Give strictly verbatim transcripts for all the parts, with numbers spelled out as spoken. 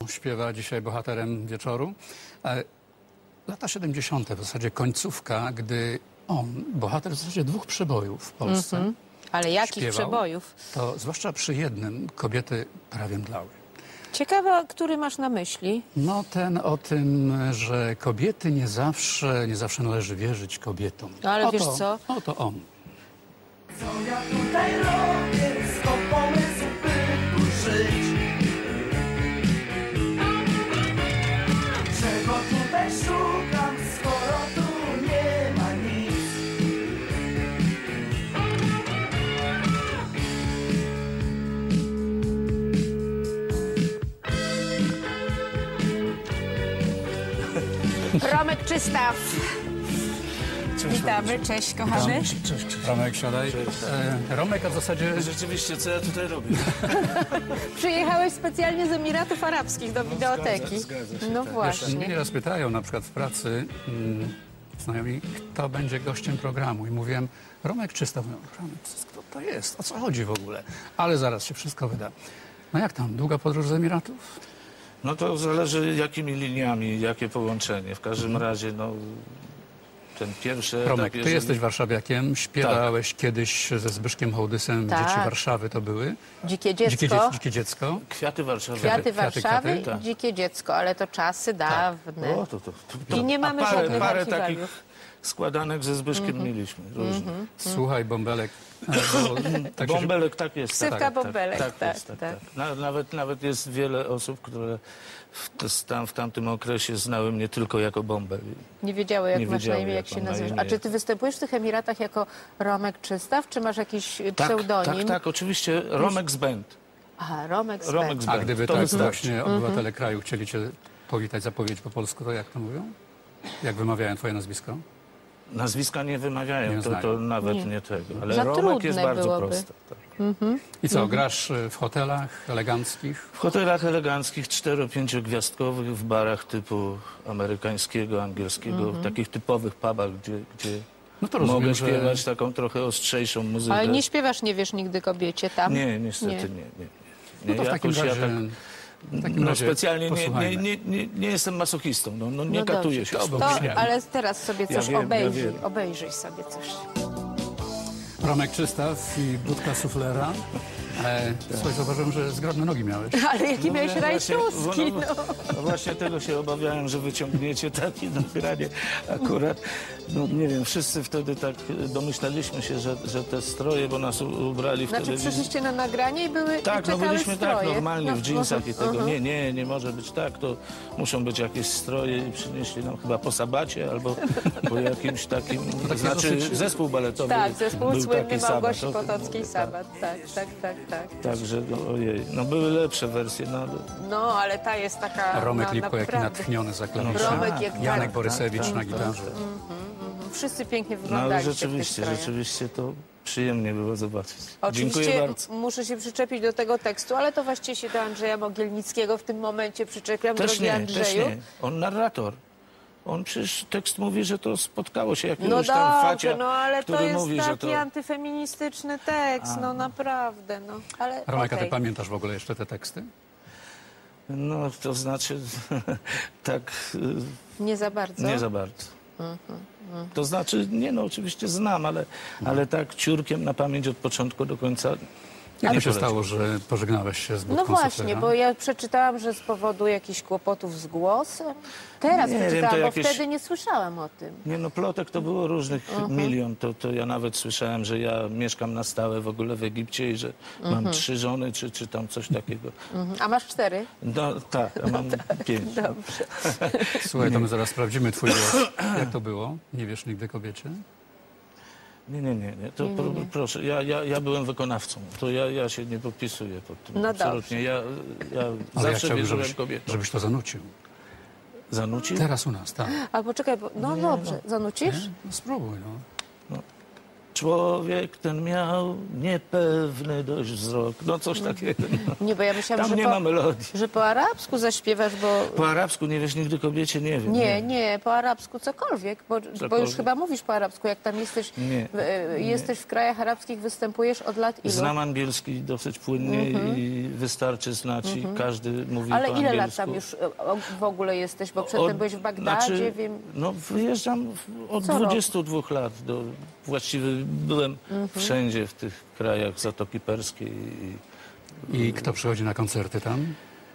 śpiewa dzisiaj bohaterem wieczoru. E, Lata siedemdziesiąte, w zasadzie końcówka, gdy on, bohater w zasadzie dwóch przebojów w Polsce, Mm-hmm. Ale jakich śpiewał, przebojów? To zwłaszcza przy jednym kobiety prawie mdlały. Ciekawe, który masz na myśli? No ten o tym, że kobiety nie zawsze, nie zawsze należy wierzyć kobietom. No, ale oto, wiesz co? Oto on. Co ja tutaj robię, skąd pomysł, by tu żyć? Czego tutaj szukam, skoro tu nie ma nic? Romek Czystaw. Witamy, cześć kochany. Cześć, cześć. Romek, siadaj. E, Romek, a w zasadzie... Rzeczywiście, co ja tutaj robię? Przyjechałeś specjalnie z Emiratów Arabskich do wideoteki. zgadza, zgadza się, No tak. właśnie. Mnie nieraz pytają, na przykład w pracy, mm, znajomi, kto będzie gościem programu. I mówiłem, Romek Czystaw. Mówią, Romek, kto to jest? O co chodzi w ogóle? Ale zaraz się wszystko wyda. No jak tam? Długa podróż z Emiratów? No to zależy jakimi liniami, jakie połączenie. W każdym razie, no, ten pierwszy etap, Romek, ty jeżeli- jesteś warszawiakiem. Śpiewałeś kiedyś ze Zbyszkiem Hołdysem. Tak. Dzieci Warszawy to były. Dzikie dziecko. Dzikie, dzie dzikie dziecko. Kwiaty Warszawy. Kwiaty Kwiaty, Warszawy kwiaty, i tak. Dzikie dziecko, ale to czasy dawne. O, to, to, to, I nie a mamy parę, żadnych parę archiwaliów. takich składanek ze Zbyszkiem mieliśmy, różnych. Słuchaj, Bąbelek. e, bo, tak się- Bąbelek, tak jest. Ksywka tak, Bąbelek, tak, tak, jest, tak, tak. tak. Na- Nawet, nawet jest wiele osób, które w, to- tam, w tamtym okresie znały mnie tylko jako Bąbel. Nie wiedziały, jak Nie masz na wiedziały, imię, jak jak się mam na nazywasz. imię. A czy ty występujesz w tych Emiratach jako Romek Czystaw, czy masz jakiś Tak, pseudonim? tak, tak, oczywiście. Romek z Band. Aha, Romek z Romek Band. z A Band. gdyby To tak wystarczy. właśnie obywatele kraju chcieli cię powitać, zapowiedź po polsku, to jak to mówią? Jak wymawiają twoje nazwisko? Nazwiska nie wymawiają, Nie to, znają. to nawet Nie. nie, tego. Ale Za Romek trudne jest bardzo byłoby. prosty. Tak. I co, grasz y, w hotelach eleganckich? W hotelach eleganckich, cztero-pięciogwiazdkowych, w barach typu amerykańskiego, angielskiego, w takich typowych pubach, gdzie, gdzie No to rozumiem, mogę że... śpiewać taką trochę ostrzejszą muzykę. Ale nie śpiewasz, nie wiesz nigdy kobiecie tam? Nie, niestety Nie. nie. nie, nie. No to w takim Jakoś razie... ja w takim no, razie specjalnie nie, nie, posłuchajmy. nie, nie, nie jestem masochistą, no, no nie No katuję dobrze. się. To z był tym. To, śmiech. ale teraz sobie Ja coś wiem, ja obejrzyj. wiem. Obejrzyj sobie coś. Romek Czystaw i budka suflera. E, słuchaj, zauważyłem, że zgrabne nogi miałeś. Ale jakie miałeś No, właśnie- rajtuski, no, no. no właśnie tego się obawiałem, że wyciągniecie takie nagranie akurat. No nie wiem, wszyscy wtedy tak domyślaliśmy się, że, że te stroje, bo nas u- ubrali w Znaczy telewizji. przyszliście na nagranie i były Tak, i no czekały byliśmy stroje. tak normalnie No, w dżinsach i tego. mhm. Nie, nie, nie może być tak, to muszą być jakieś stroje i przynieśli nam chyba po sabacie albo po jakimś takim, takie znaczy dosyć- zespół baletowy. Tak, zespół był słynny taki Sabat. Małgosi To- Potockiej tak, Sabat. Tak, tak, tak, tak. Także, no, ojej, no były lepsze wersje, no ale... No, ale ta jest taka... A Romek no, Lipko jaki naprawdę. natchniony za klawiszem. Romek jak Janek tak, Borysewicz tak, na tak, gitarze. Wszyscy pięknie No wyglądali ale w tych rzeczywiście, strojach. rzeczywiście to przyjemnie było zobaczyć. Oczywiście Dziękuję bardzo. muszę się przyczepić do tego tekstu, ale to właściwie się do Andrzeja Mogielnickiego w tym momencie przyczepiam. Też Drogi nie, Andrzeju. też nie. On narrator. On przecież tekst mówi, że to spotkało się jakiegoś No tam dobrze, facia, no ale to który jest mówi, taki że to... antyfeministyczny tekst, no naprawdę, no. Ale Romek, a ty okej. pamiętasz w ogóle jeszcze te teksty? No to znaczy tak y, Nie za bardzo? nie za bardzo. To znaczy, nie no, oczywiście znam, ale, ale tak ciurkiem na pamięć od początku do końca. Jak to nie się poleci. stało, że pożegnałeś się z budką No właśnie, suflera? bo ja przeczytałam, że z powodu jakichś kłopotów z głosem. Teraz Nie wiem, przeczytałam, to bo jakieś- wtedy nie słyszałam o tym. Nie no, plotek to było różnych milion. To, to ja nawet słyszałem, że ja mieszkam na stałe w ogóle w Egipcie i że mam trzy żony, czy, czy tam coś takiego. Mhm. A masz cztery? No tak, a mam pięć. Dobrze. Słuchaj, to my zaraz sprawdzimy twój głos. Jak to było? Nie wiesz nigdy kobiecie? Nie, nie, nie, nie. To pro, proszę, ja, ja, ja byłem wykonawcą. To ja, ja się nie podpisuję pod tym. No absolutnie. Ja, ja Ale ja zawsze chciałbym, wierzyłem żebyś, kobietom. żebyś to zanucił. Zanucił? Teraz u nas, tak. A poczekaj, bo, no dobrze, zanucisz? No, spróbuj, no. Człowiek ten miał niepewny dość wzrok. No coś takiego. No. Nie, bo ja myślałam, Tam że nie po, ma melodii. że po arabsku zaśpiewasz, bo... Po arabsku nie wiesz nigdy kobiecie, nie wiem. Nie, nie, po arabsku cokolwiek, bo, bo już Cokolwiek. chyba mówisz po arabsku, jak tam jesteś, Nie, w, e, jesteś w krajach arabskich, występujesz od lat ilu? Znam angielski dosyć płynnie i wystarczy znać i każdy mówi Ale po ile angielsku. lat tam już e, o, w ogóle jesteś, bo przedtem Od- byłeś w Bagdadzie, znaczy, wiem... No wyjeżdżam w- od Co roku? dwudziestu dwóch lat. Do, właściwie byłem wszędzie w tych krajach Zatoki Perskiej. I, I kto przychodzi na koncerty tam?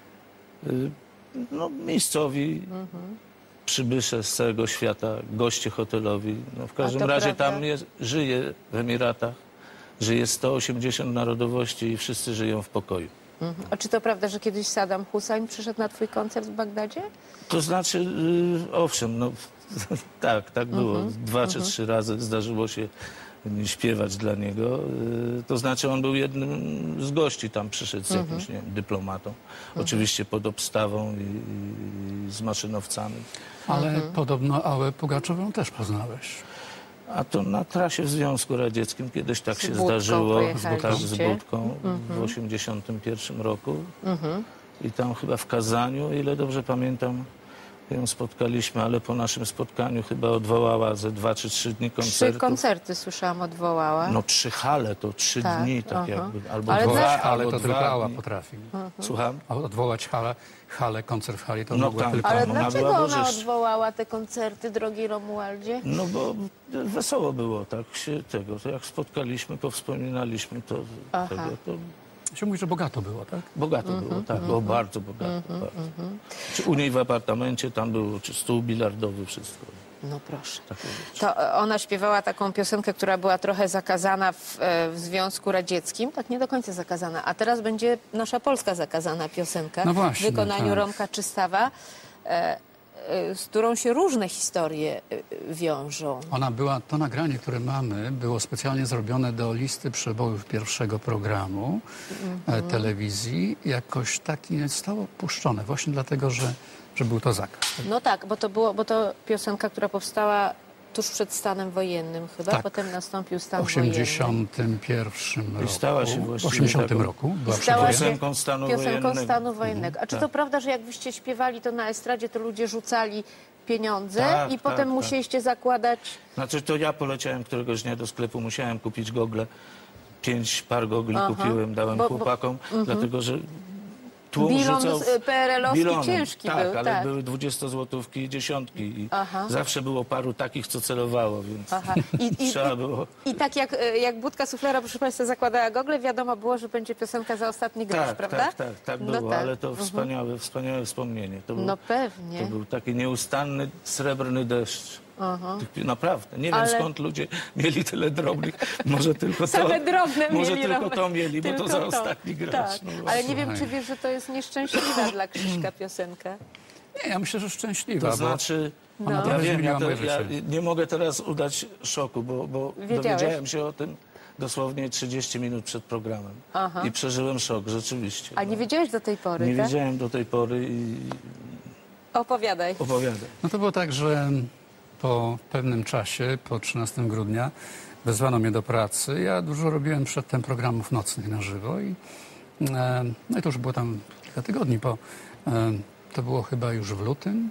y, no, miejscowi, przybysze z całego świata, goście hotelowi. No, w każdym to razie prawda? tam jest, żyje w Emiratach, żyje sto osiemdziesiąt narodowości i wszyscy żyją w pokoju. Mhm. A czy to prawda, że kiedyś Saddam Hussein przyszedł na twój koncert w Bagdadzie? To znaczy, y, owszem, no, tak, tak było. Dwa czy trzy razy zdarzyło się śpiewać dla niego. Y, to znaczy, on był jednym z gości, tam przyszedł z jakimś, nie wiem, dyplomatą. Oczywiście pod obstawą i, i z maszynowcami. Ale podobno Ałę Pugaczową też poznałeś. A to na trasie w Związku Radzieckim kiedyś tak Z się Budką zdarzyło. pojechaliście. Tak, z Budką w osiemdziesiątym pierwszym roku. I tam chyba w Kazaniu, o ile dobrze pamiętam, ją spotkaliśmy, ale po naszym spotkaniu chyba odwołała ze dwa czy trzy dni Trzy koncertów. koncerty, słyszałam, odwołała. No trzy hale, to trzy Tak, dni, tak aha. jakby. Albo Ale dwa, też- Ale albo to dwa tylko Ała dni. potrafi. Słucham? A odwołać halę, halę, koncert w hali to No mogła tak. tylko Ale ona ona. dlaczego była ona bożyszcza. odwołała te koncerty, drogi Romualdzie? No bo wesoło było, tak się tego, to jak spotkaliśmy, powspominaliśmy to, Aha. tego, to Się mówi, że bogato było, tak? bogato było, tak, było bardzo bogato. bardzo. Czy u niej w apartamencie tam było, czy stół bilardowy, wszystko. No proszę. Takie rzeczy. To e, ona śpiewała taką piosenkę, która była trochę zakazana w, e, w Związku Radzieckim, tak nie do końca zakazana, a teraz będzie nasza polska zakazana piosenka No właśnie, w wykonaniu tak. Romka Czystawa, e, e, z którą się różne historie e, wiążą. Ona była, to nagranie, które mamy, było specjalnie zrobione do listy przebojów pierwszego programu e, telewizji. Jakoś tak nie zostało puszczone, właśnie dlatego, że, że był to zakaz. No tak, bo to, było, bo to piosenka, która powstała tuż przed stanem wojennym chyba, Tak. potem nastąpił stan W osiemdziesiątym pierwszym roku. stała się W właściwie osiemdziesiątym taką- roku była I stała przewojenna. się Piosenką stanu piosenką wojennego. stanu wojennego. A czy tak. to prawda, że jak wyście śpiewali to na estradzie, to ludzie rzucali pieniądze Tak, i tak, potem tak. musieliście zakładać... Znaczy to ja poleciałem któregoś dnia do sklepu, musiałem kupić gogle. Pięć par gogli Aha. kupiłem, dałem Bo- bo- chłopakom, dlatego że tłum Bilon rzucał... z- P R L-owski bilonem. ciężki tak, był, ale tak. były dwudziestozłotówki i dziesiątki i Aha. zawsze było paru takich, co celowało, więc Aha. I, i, trzeba było... I tak jak, e, jak Budka Suflera, proszę Państwa, zakładała gogle, wiadomo było, że będzie piosenka za ostatni grosz, Tak, prawda? tak, tak, tak No było, tak. ale to wspaniałe, wspaniałe wspomnienie. To był, No pewnie. to był taki nieustanny, srebrny deszcz. Aha. Tych- Naprawdę. Nie wiem, Ale- skąd ludzie mieli tyle drobnych. Może tylko to, Same drobne może mieli, tylko Romek. to mieli, bo Tylko to za to. ostatni gracz. Tak. No Ale właśnie. nie wiem, Słuchaj. czy wiesz, że to jest nieszczęśliwa dla Krzyśka piosenka. Nie, ja myślę, że szczęśliwa. To znaczy, No. Ona ja trochę wiem, zmieniła ja, to, moje ja życie. nie mogę teraz udać szoku, bo, bo Wiedziałeś? dowiedziałem się o tym dosłownie trzydzieści minut przed programem. Aha. I przeżyłem szok, rzeczywiście. A nie wiedziałeś do tej pory, Nie tak? wiedziałem do tej pory i Opowiadaj. opowiadam. No to było tak, że po pewnym czasie, po trzynastego grudnia, wezwano mnie do pracy. Ja dużo robiłem przedtem programów nocnych na żywo i, e, no i to już było tam kilka tygodni po. E, to było chyba już w lutym.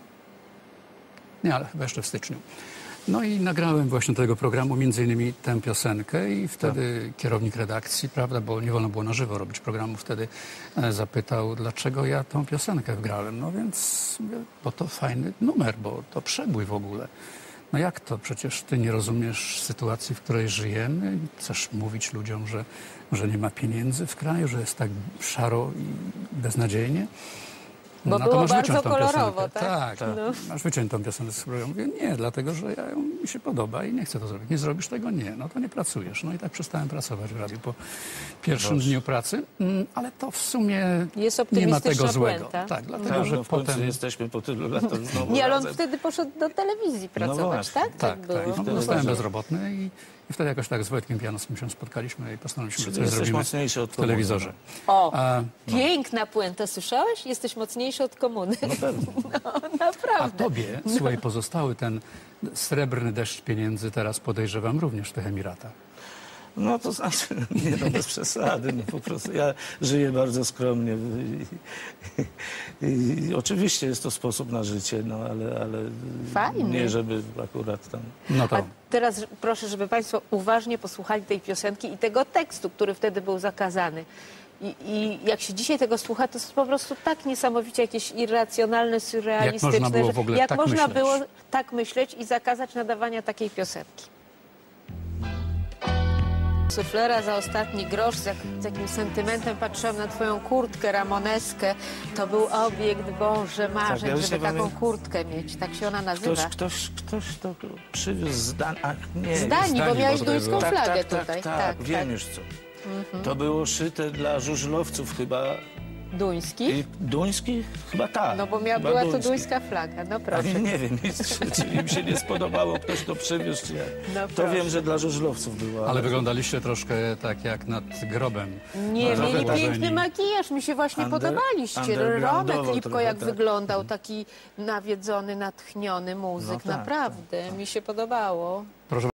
Nie, ale chyba jeszcze w styczniu. No i nagrałem właśnie do tego programu między innymi tę piosenkę i wtedy kierownik redakcji, prawda, bo nie wolno było na żywo robić programu, wtedy e, zapytał, dlaczego ja tą piosenkę wgrałem. No więc, mówię, bo to fajny numer, bo to przebój w ogóle. No jak to? Przecież ty nie rozumiesz sytuacji, w której żyjemy. Chcesz mówić ludziom, że, że nie ma pieniędzy w kraju, że jest tak szaro i beznadziejnie. Bo to było masz bardzo wyciąć tą kolorowo, piosenkę. tak? Tak, No. masz wyciąć tą piosenkę z programu. Mówię, nie, dlatego, że ja ją, mi się podoba i nie chcę to zrobić. Nie zrobisz tego? Nie, no to nie pracujesz. No i tak przestałem pracować w radiu po pierwszym dniu pracy, Mm, ale to w sumie Jest nie ma optymistyczna tego złego. puenta. Tak, dlatego, Tak, że no w końcu potem... jesteśmy po tylu latach znowu Nie, ale on razem. wtedy poszedł do telewizji pracować, właśnie. tak? Tak, było. tak. No, wtedy zostałem bardzo- bezrobotny i, i wtedy jakoś tak z Wojtkiem Pijanowskim się spotkaliśmy i postanowiliśmy, że Czyli coś jesteś zrobimy mocniejszy od w telewizorze. komuny. O, A, piękna puenta, słyszałeś? Jesteś mocniejszy od komuny. No pewnie. No, a naprawdę. tobie, słuchaj, pozostały ten srebrny deszcz pieniędzy teraz podejrzewam również w tych Emiratach. No to znaczy, nie no, bez przesady, no po prostu ja żyję bardzo skromnie i, i, i oczywiście jest to sposób na życie, no ale, ale Fajny. nie żeby akurat tam... No to A teraz proszę, żeby Państwo uważnie posłuchali tej piosenki i tego tekstu, który wtedy był zakazany. I, I jak się dzisiaj tego słucha, to jest po prostu tak niesamowicie jakieś irracjonalne, surrealistyczne. Jak można było że- w ogóle jak tak można myśleć? było tak myśleć i zakazać nadawania takiej piosenki. Suflera za ostatni grosz, z, jak, z jakim sentymentem patrzyłam na twoją kurtkę ramoneskę. To był obiekt, Boże, marzeń, ja już żeby nie taką pamiętam. kurtkę mieć. Tak się ona nazywa. Ktoś, ktoś, ktoś to przywiózł z Dan... Ach, nie, Z Danii, bo Danii, miałeś bo tutaj duńską było. flagę tak, tak, tutaj. Tak, tak, wiem już co. To było szyte dla żużlowców chyba. Duński? I duńskich? Chyba tak. No bo miała, Chyba była to duńskich. duńska flaga, no A proszę. nie, nie wiem, czy, czy im się nie spodobało, ktoś to przywiózł, czy jak. No To proszę. wiem, że dla żużlowców było. Ale wyglądaliście troszkę tak jak nad grobem. Nie, Trochę mieli położeni. piękny makijaż, mi się właśnie Under- podobaliście. undergroundowo Romek Lipko trochę, jak tak. wyglądał, taki nawiedzony, natchniony muzyk, No tak, naprawdę, mi się podobało. Proszę